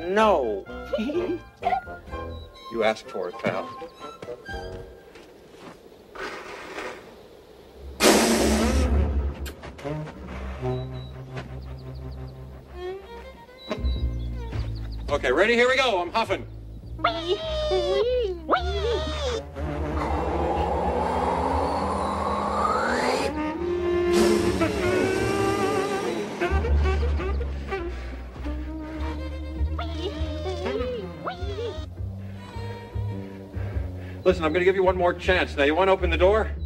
No. You asked for it, pal. Okay, ready? Here we go. I'm huffing. Listen, I'm going to give you one more chance. Now, you want to open the door?